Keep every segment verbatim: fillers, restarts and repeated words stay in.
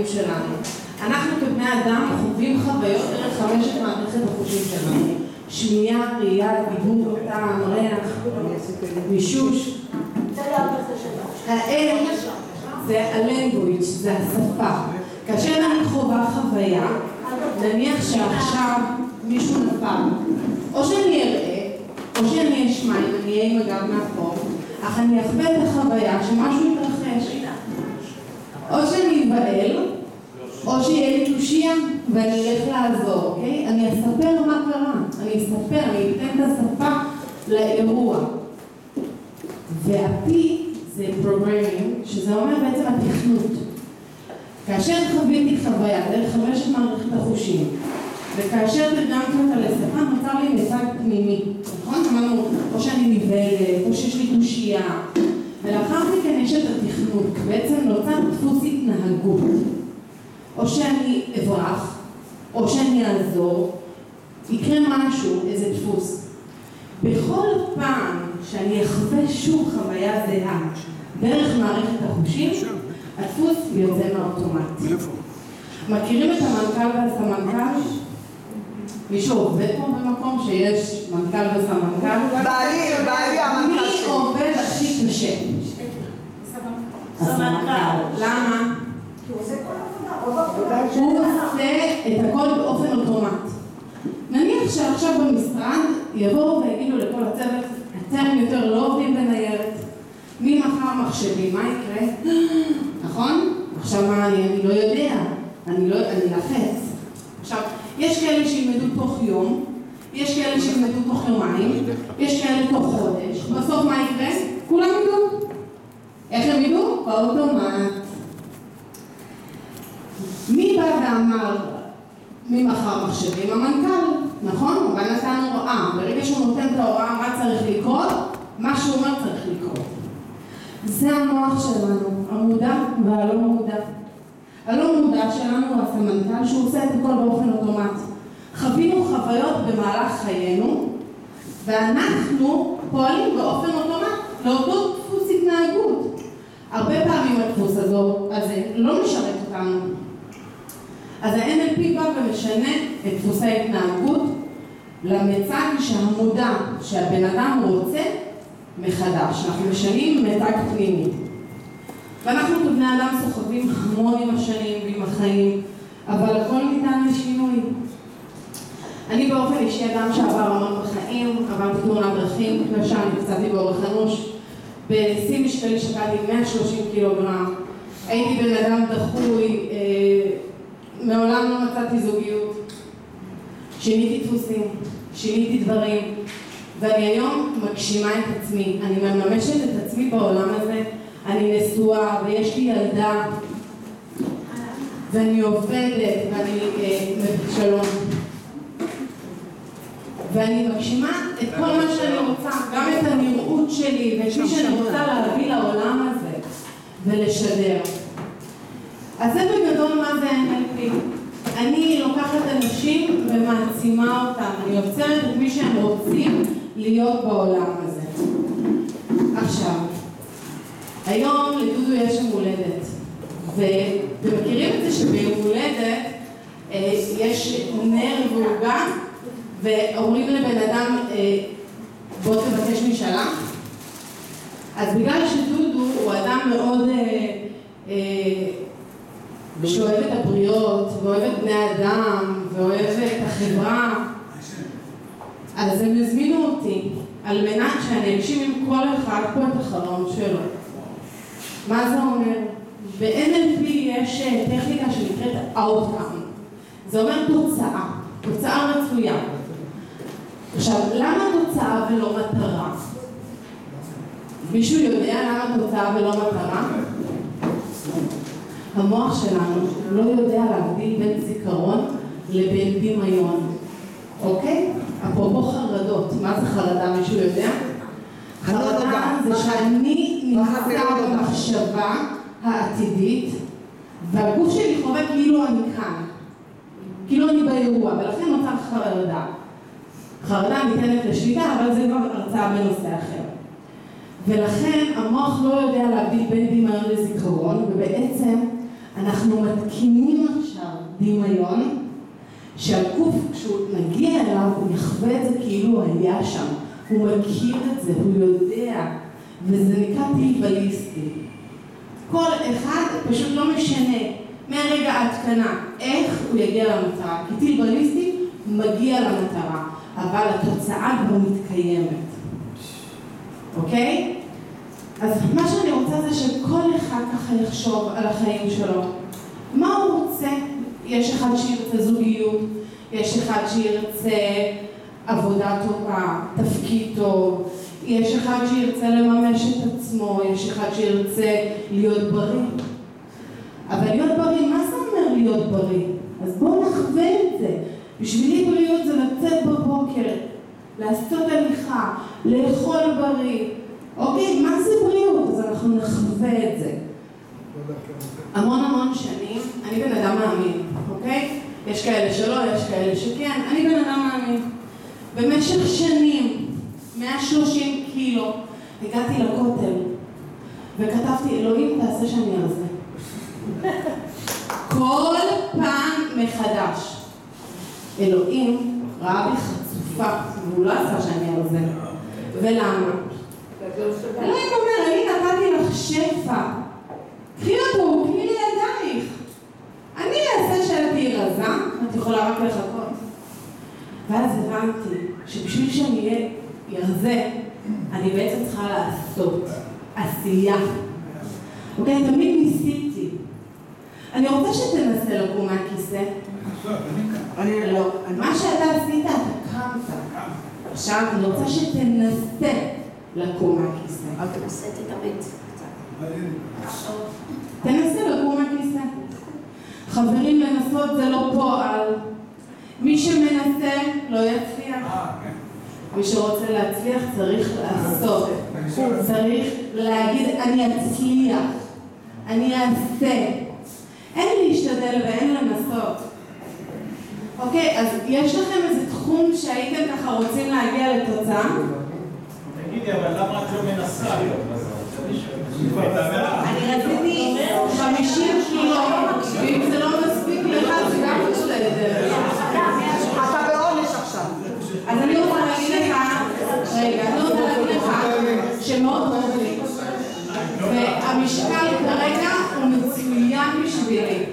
בחיים שלנו. אנחנו כבני אדם חווים חוויות דרך חמשת מערכת החושים שלנו. שמיעה, ראייה, דיבור, טעם, ריח, מישוש. האל זה הלנגוויץ', זה השפה. כאשר אני חווה חוויה, נניח שעכשיו מישהו נפל, או שאני אראה, או שאני אשמע, אם אני אהיה עם הגב מאחור, אך אני אחווה את החוויה שמשהו יתרחש. או שאני אבעל, או שיהיה לי תושייה, ואני אלך לעזור, אוקיי? אני אספר מה קרה, אני אספר, אני אתן את השפה לאירוע. והפי זה programming, שזה אומר בעצם התכנות. כאשר חוויתי חוויה דרך חמשת מערכת החושים, וכאשר תרגמתי אותה לשפה, נוצר לי מצג פנימי, נכון? אמרנו, או שאני נבלת, או שיש לי תושייה, ולאחר מכן יש את התכנות, בעצם נוצר דפוס התנהגות. או שאני אברח, או שאני אעזור, יקרה משהו, איזה דפוס. בכל פעם שאני אחווה שוב חוויה זהה דרך מערכת החושים, הדפוס יוצא מהאוטומט. מכירים את המנכ"ל והסמנכ"ל? מישהו עובד פה במקום שיש מנכ"ל וסמנכ"ל? בעלי, בעלי המנכ"ל שלי. מי עובד הכי קשה? הסמנכ"ל. למה? כי הוא עושה כל עבודה. הוא עושה את הכל באופן אוטומט. נניח שעכשיו במשרד יבואו ויגידו לכל הצוות, אתם יותר לא עובדים בניירת, מי מחר מחשבים, מה יקרה? נכון? עכשיו מה, אני, אני לא יודע, אני לא, אני לחץ. עכשיו, יש כאלה שילמדו תוך יום, יש כאלה שילמדו תוך יומיים, יש כאלה תוך חודש, בסוף מה יקרה? כולם ידעו. איך הם ידעו? באוטומט. מי בא ואמר מי מחר מחשבים? המנכ"ל, נכון? הוא בא נתן הוראה. ברגע שהוא נותן את ההוראה מה צריך לקרות, מה שהוא אומר צריך לקרות. זה המוח שלנו, המודע והלא מודע. הלא מודע שלנו הוא הסמנכ"ל שהוא עושה את הכל באופן אוטומט. חווינו חוויות במהלך חיינו, ואנחנו פועלים באופן אוטומט לאותו דפוס התנהגות. הרבה פעמים הדפוס הזה לא משרת אותנו. אז ה-אן אל פי בא ומשנה את דפוסי ההתנהגות למצג שהמודע שהבן אדם רוצה מחדש. אנחנו משנים מצג פנימי. ואנחנו כבני אדם סוחבים המון עם השנים ועם החיים, אבל הכל ניתן לשינוי. אני באופן אישי אדם שעבר המון בחיים, עברתי תאונת דרכים, קשה, נפצעתי באורח אנוש, בשיא משקלי שקלתי מאה ושלושים קילוגרם, הייתי בן אדם דחוי, אה, מעולם לא מצאתי זוגיות, שיניתי דפוסים, שיניתי דברים, ואני היום מגשימה את עצמי, אני מממשת את עצמי בעולם הזה, אני נשואה ויש לי ילדה, ואני עובדת, ואני אה, שלום. ואני מגשימה את כל מה שאני רוצה, גם את הנראות שלי ואת מי שאני רוצה להביא לעולם הזה ולשדר. אז זה בגדול מה זה אן אל פי. אני לוקחת אנשים ומעצימה אותם, אני יוצרת את מי שהם רוצים להיות בעולם הזה. עכשיו, היום לדודו יש יום הולדת, ואתם מכירים את זה שביום הולדת יש נר ועוגה, ואומרים לבן אדם, בוא תבקש משאלה. אז בגלל שדודו הוא אדם מאוד שאוהב את הבריות, ואוהב את בני אדם, ואוהב את החברה, אז הם הזמינו אותי על מנת שאני אגשים עם כל אחד פה את החלום שלו. מה זה אומר? ב-אן אל פי יש טכניקה שנקראת outcome. זה אומר תוצאה, תוצאה רצויה. עכשיו, למה תוצאה ולא מטרה? מישהו יודע למה תוצאה ולא מטרה? המוח שלנו לא יודע להבדיל בין זיכרון לבין דמיון. אוקיי? אפרופו חרדות. מה זה חרדה? מישהו יודע? חרדה זה שאני נמצא במחשבה העתידית, והגוף שלי חווה כאילו אני כאן. כאילו אני באירוע, ולכן נוצר חרדה. חרדה ניתנת לשליטה, אבל זה כבר הרצאה בנושא אחר. ולכן המוח לא יודע להבדיל בין דמיון לזיכרון, ובעצם אנחנו מתקינים עכשיו דמיון, שהגוף כשהוא נגיע אליו הוא יחווה את זה כאילו הוא היה שם, הוא מכיר את זה, הוא יודע, וזה נקרא טלבליסטי. כל אחד פשוט לא משנה מהרגע ההתקנה איך הוא יגיע למטרה, כי טלבליסטי מגיע למטרה, אבל התוצאה כבר מתקיימת. אוקיי? אז מה שאני רוצה זה שכל אחד ככה יחשוב על החיים שלו. מה הוא רוצה? יש אחד שירצה זוגיות, יש אחד שירצה עבודה טובה, תפקיד טוב, יש אחד שירצה לממש את עצמו, יש אחד שירצה להיות בריא. אבל להיות בריא, מה זה אומר להיות בריא? אז בואו נחווה את זה. בשבילי בריאות זה לצאת בבוקר, לעשות הליכה, לאכול בריא. אוקיי, מה זה בריאות? אז אנחנו נחווה את זה. המון המון שנים, אני בן אדם מאמין, אוקיי? יש כאלה שלא, יש כאלה שכן, אני בן אדם מאמין. במשך שנים, מאה ושלושים קילו, הגעתי לכותל, וכתבתי, אלוהים תעשה שאני על זה. כל פעם מחדש. אלוהים ראה בי חצופה, והוא לא עשה שאני על זה. ולמה? אלוהים אומר, אני נתתי לך שפע. קחי אותו, קחי לי ידייך. אני אעשה שאת תהיי רזה, את יכולה רק לחכות. ואז הבנתי שבשביל שאני אהיה ירזה, אני בעצם צריכה לעשות עשייה. אוקיי, תמיד ניסיתי. אני רוצה שתנסה לקום מהכיסא. אני לא. מה שאתה עשית, אתה קמת. עכשיו, אני רוצה שתנסה לקום מהכיסא. אל תנסה, תתאמץ. תנסה לקום מהכיסא. חברים, לנסות זה לא פועל. מי שמנסה לא יצליח. מי שרוצה להצליח צריך לעשות. צריך להגיד, אני אצליח. אני אעשה. אין להשתדל ואין לנסות. אוקיי, אז יש לכם איזה תחום שהייתם ככה רוצים להגיע לתוצאה? תגידי, אבל למה את לא מנסה? אני רציתי חמישים קילו, ואם זה לא מספיק לך, זה גם בסדר. אתה בעונש עכשיו. אז אני רוצה להגיד לך, רגע, אני רוצה להגיד לך שמאוד רבי, והמשקל כרגע הוא מצוין בשבילי.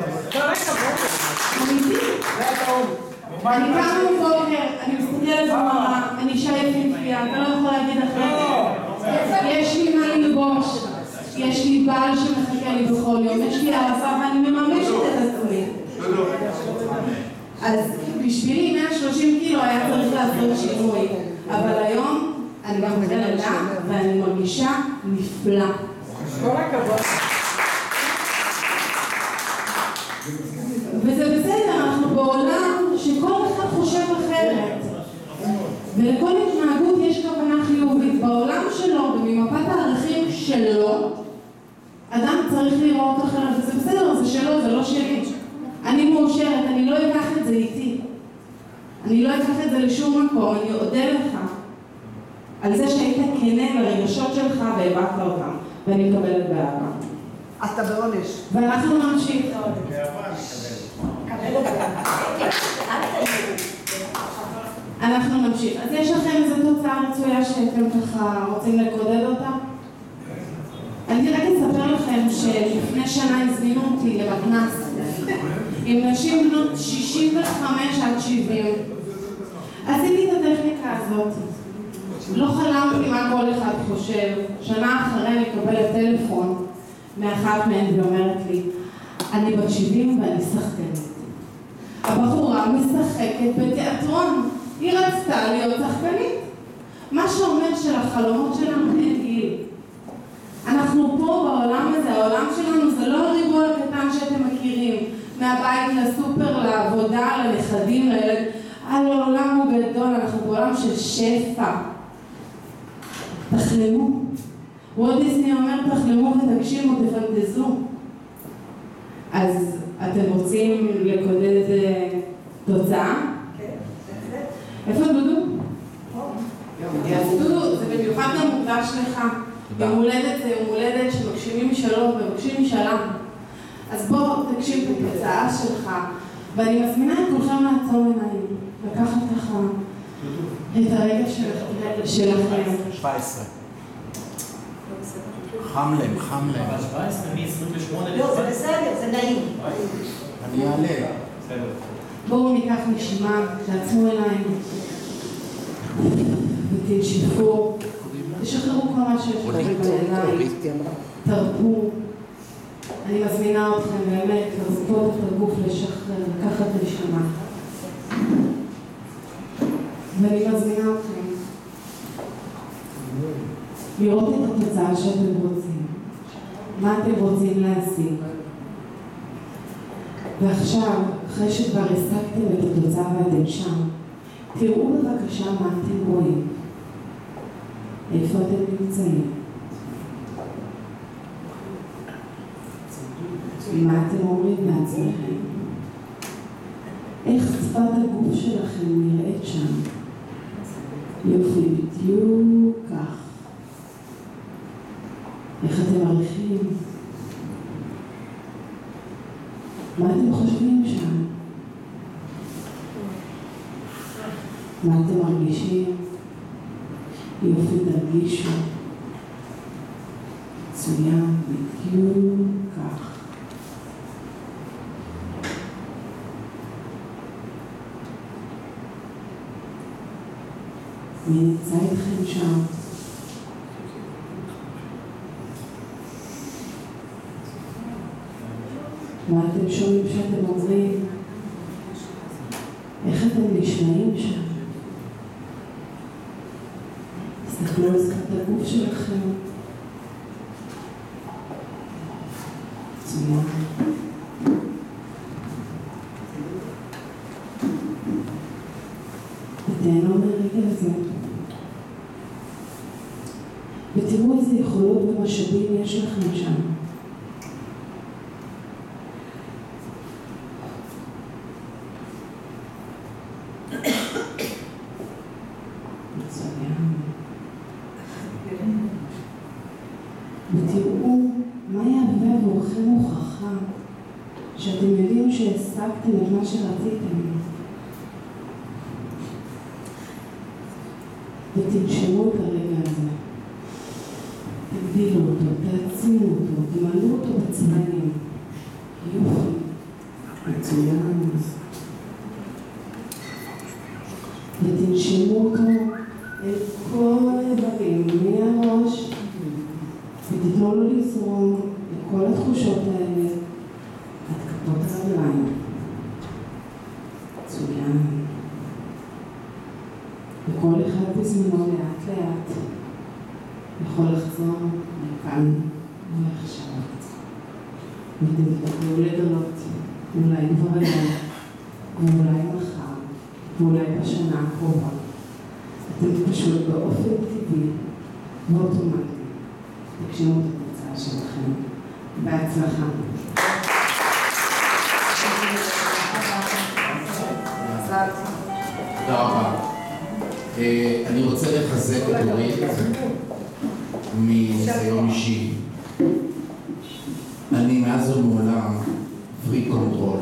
אמיתי. אני קמה בבוקר, אני מסתכלת במראה, אני שייף מפיה, אתה לא יכול להגיד אחרת. יש לי מה ללבוש, יש לי בעל שמחכה לי בכל יום, יש לי אהבה ואני מממשת את עצמי. אז בשבילי מאה ושלושים קילו היה צריך לעשות שינוי, אבל היום אני גם חלדה ואני מרגישה נפלא. כל הכבוד. וזה בסדר, אנחנו בעולם שכל אחד חושב אחרת. ולכל התנהגות יש כוונה חיובית. בעולם שלו ובמפת הערכים שלו, אדם צריך לראות אחרת. וזה בסדר, זה שלו, זה לא שלי. אני מאושרת, אני לא אקח את זה איתי. אני לא אקח את זה לשום מקום, אני אודה לך על זה שהיית כנה לרגשות שלך והבאת אותם. ואני מקבלת באהבה. אתה בעונש. ואנחנו נמשיך. אנחנו נמשיך. אז יש לכם איזו תוצאה רצויה שאתם ככה רוצים לקודד אותה? אני רק אספר לכם שלפני שנה הזמינו אותי למתנ"ס עם נשים בנות שישים וחמש עד שבעים. עשיתי את הטכניקה הזאת. לא חלמתי מה כל אחד חושב. שנה אחרי אני מקבלת טלפון מאחת מהן ואומרת לי, אני בת שבעים ואני שחקנית. הבחורה משחקת בתיאטרון. היא רצתה להיות שחקנית. מה שאומר שלחלומות שלנו אין גיל. אנחנו פה בעולם הזה, העולם שלנו זה לא הריבוע הקטן שאתם מכירים. מהבית לסופר, לעבודה, לנכדים, לילד. העולם הוא גדול, אנחנו בעולם של שפע. תחלמו. וולט דיסני אומר, תחלמו ותגשימו, תפנטזו. אז אתם רוצים לקודד תוצאה? כן. איפה דודו? אז דודו, זה במיוחד גם מוקדש לך. יום הולדת זה יום הולדת שמגשימים משלום, מבקשים משלם. אז בוא תקשיב את התוצאה שלך, ואני מזמינה את כולכם לעצום עיניים, לקחת ככה את הרגע שלכם. שבע עשרה. חם להם, חם להם. אבל שבע עשרה, מ-עשרים ושמונה... לא, זה בסדר, זה נעים. אני אעלה. בסדר. בואו ניקח נשימה, תעצמו עיניים, ותנשפו, תשחררו כל מה שיש לכם בעיניים, תרפו. אני מזמינה אתכם באמת לרפות את הגוף, לשחרר, לקחת נשימה. ואני מזמינה אתכם לראות את התוצאה שאתם רוצים. מה אתם רוצים להשיג? ועכשיו, אחרי שכבר השגתם את התוצאה ואתם שם, תראו בבקשה מה אתם רואים. איפה אתם נמצאים? מה אתם אומרים לעצמכם? איך שפת הגוף שלכם נראית שם? יופי, בדיוק כך. איך אתם מרגישים? מה אתם חושבים שם? מה אתם מרגישים? יופי, תרגישו. מצוין, בדיוק כך. מי נמצא איתכם שם? מה אתם שומעים שאתם אומרים? איך אתם נשמעים שם? תסתכלו על שפת הגוף שלכם. מצוין. ותהנו מהרגע הזה. ותראו איזה יכולות ומשאבים יש לכם שם. ותראו מה יהווה עבורכם הוכחה שאתם יודעים שהשגתם את מה שרציתם. ותנשמו את הרגע הזה. תגדילו אותו, תעצימו אותו, תמלאו אותו בצבעים. יופי. מצוין. ותנשמו אותו אל כל האיברים, מהראש, ותתנו לו לזרום לכל התחושות האלה, עד כפות הרגליים. מצוין. וכל אחד בזמנו לאט לאט יכול לחזור לכאן ועכשיו. ואתם תתחילו לגלות, אולי כבר היום, ואולי מחר, ואולי בשנה הקרובה. אתם פשוט באופן טבעי ואוטומטי תגשימו את התוצאה שלכם. בהצלחה. תודה רבה. אני רוצה לחזק את אורית מניסיון אישי. אני מאז ומעולם פרי קונטרול.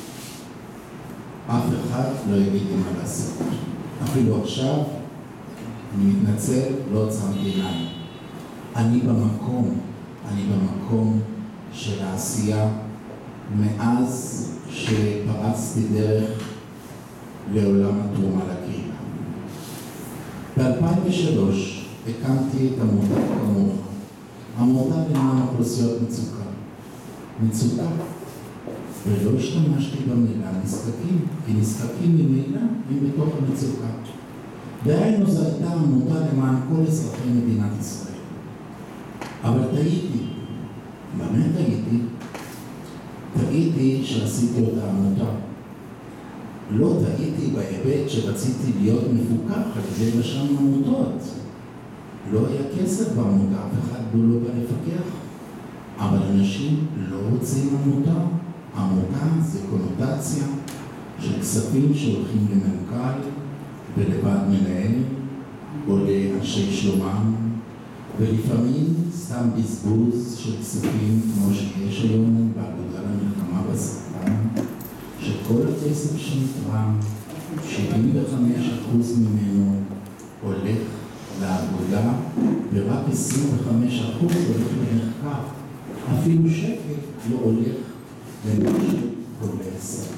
אף אחד לא יגיד לי מה לעשות. אפילו עכשיו, אני מתנצל, לא עצמתי עיניים. אני במקום, אני במקום של העשייה מאז שפרצתי דרך לעולם התרומה לקהילה. ב-אלפיים ושלוש הקמתי את עמותת כמוך, עמותה למען אוכלוסיות מצוקה. מצוקה. ולא השתמשתי במילה נזקקים, כי נזקקים ממילא הם בתוך המצוקה. דהיינו זו הייתה עמותה למען כל אזרחי מדינת ישראל. אבל טעיתי. באמת טעיתי? טעיתי שעשיתי אותה עמותה. לא טעיתי בהיבט שרציתי להיות מפוקח על ידי רשם עמותות. לא היה כסף בעמותה, אף אחד לא בא לפקח. אבל אנשים לא רוצים עמותה. עמותה זה קונוטציה של כספים שהולכים למנכ"ל ולבד מנהל או לאנשי שלומם, ולפעמים סתם בזבוז של כספים כמו שיש היום באגודה למלחמה בסרטן, שכל הכסף שנתרם, שבעים וחמישה אחוז ממנו הולך לאגודה, ורק עשרים וחמישה אחוז הולך למחקר. אפילו שקל לא הולך למשהו חולה סרטן.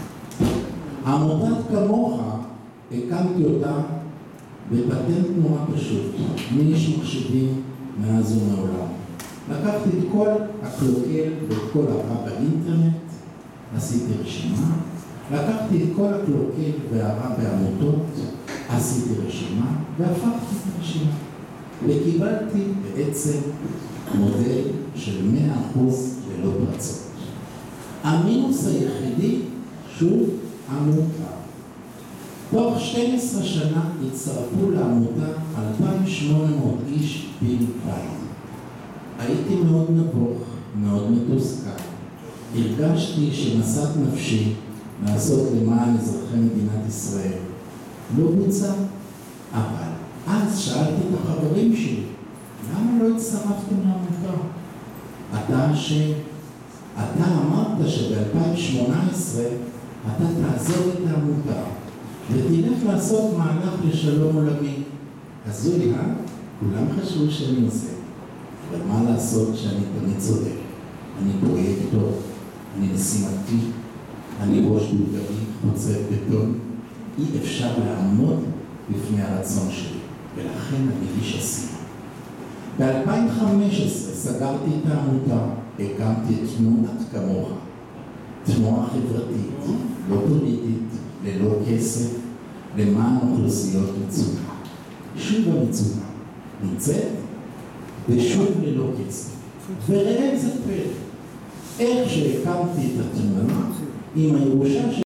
עמותת כמוך, הקמתי אותה בפטנט נורא פשוט, מאיש מחשבים מאז ומעולם. לקחתי את כל הקלוקל ואת כל הרע באינטרנט, עשיתי רשימה. לקחתי את כל הקלוקל והרע בעמותות, עשיתי רשימה, והפכתי את הרשימה. וקיבלתי בעצם מודל של מאה אחוז ללא פרצות. המינוס היחידי, שוב, עמותה. תוך שתים עשרה שנה הצטרפו לעמותה אלפיים ושמונה מאות איש בלבד. הייתי מאוד נבוך, מאוד מתוסכל. הרגשתי שמשאת נפשי לעשות למען אזרחי מדינת ישראל לא בוצע, אבל אז שאלתי את החברים שלי, למה לא הצטרפתם לעמותה? אתה אשם. אתה אמרת שב-אלפיים שמונה עשרה אתה תעזור את העמותה ותלך לעשות מהלך לשלום עולמי. הזוי, אה? כולם חשבו שאני עושה. אבל מה לעשות שאני תמיד צודק? אני פרויקטור, אני משימתי, אני ראש בולגרי, חוצב בטון. אי אפשר לעמוד בפני הרצון שלי, ולכן אני איש עשייה. ב-אלפיים וחמש עשרה סגרתי את העמותה, הקמתי את תנועת כמוך, תנועה חברתית, לא פוליטית, ללא כסף, למען אוכלוסיות מצוקה. שוב המצוקה נמצאת, ושוב ללא כסף. וראה זה פלא, איך שהקמתי את התנועה עם הירושה